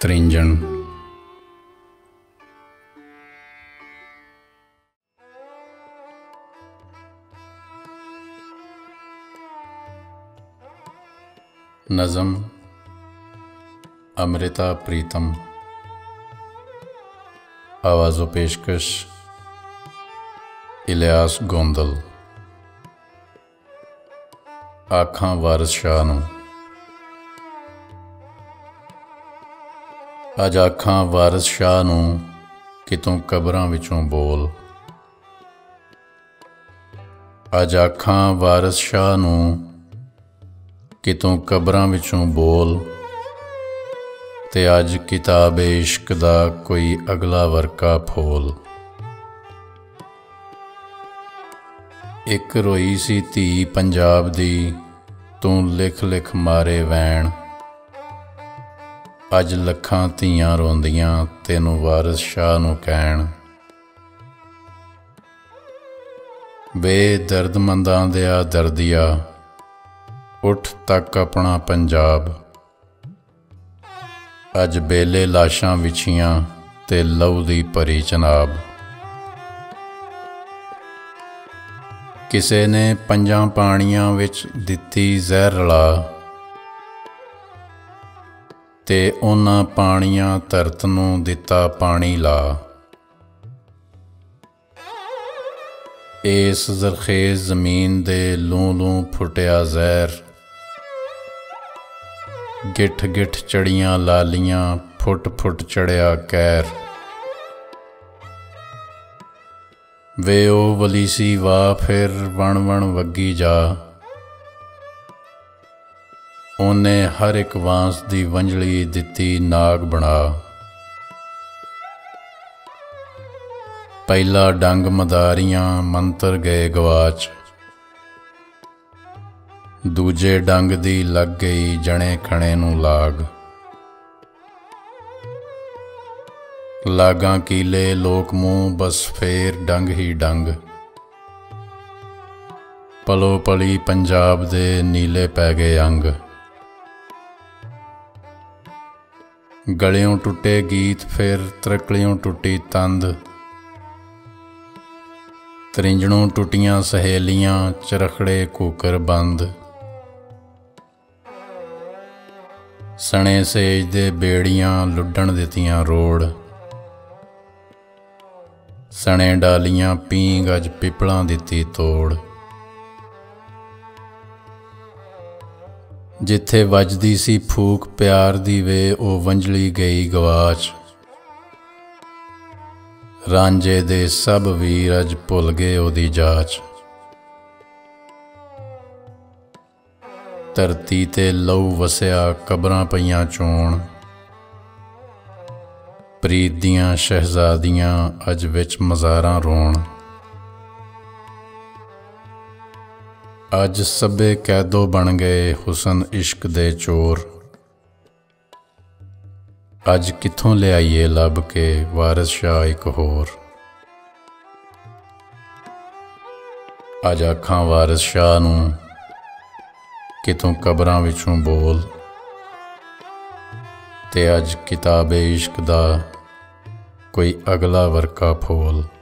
ਤ੍ਰਿੰਜਣ। नज़म अमृता प्रीतम। आवाज़ो पेशकश इलियास गोंदल। आखां वारिस शाह नूं। अज आखां वारिस शाह नूं कितों कबरां विचों बोल। अज आखां वारिस शाह नूं कितों कबरां विचों बोल। ते अज किताब इश्क दा कोई अगला वर्का फोल। एक रोई सी धी पंजाब दी तूं लिख लिख मारे वैण। अज लखां धीआं रोंदियां तेनू वारिस शाह नूं कहण। वे दर्दमंदां दिया दर्दिया उठ तक अपना पंजाब। अज बेले लाशां विछियां ते लहू दी भरी चनाब। किसे ने पंजां पाणियां विच दित्ती जहर रला। ते उन्हां पाणियां धरत नूं दिता पानी ला। इस जरखेज जमीन दे लूं लूं फुटिया जहर। गिठ गिठ चढ़ियां लालियां फुट फुट चढ़िया कहर। वे ओ वलीसी वाह फिर वण वण वगी जा। ओने हर एक वांस दी वंजली दिती नाग बना। पहला डंग मदारियां मंतर गए गवाच। दूजे डंग दी लग गई जने खणे नूं लाग। लागां कीले लोक मूँह बस फेर डंग ही डंग। पलो पली पंजाब दे नीले पै गए अंग। गलियों टुटे गीत फिर त्रकलियों टुटी तंद। त्रिंजणों टुटियां सहेलियां चरखड़े कूकर बंद। सने सेज दे बेड़ियां लुड्डण दित्तियां रोड़। सने डालियां पींग अज पिपलां दित्ती तोड़। जिथे वजदी सी फूक प्यार दी वे ओ वंजली गई गवाच। रांझे दे सब वीर अज भुल गए ओदी जाच। धरती ते लहू वसिया कबरां पईयां चोण। प्रीत दियां शहजादियां अज विच मज़ारां रोण। अज सभे कैदो बन गए हुसन इश्क दे चोर। अज कित्थों लियाईए लभ के वारिस शाह एक होर। अज आखां वारिस शाह नूं कितों कबरां विचों बोल। ते अज किताब इश्क दा कोई अगला वर्का फोल।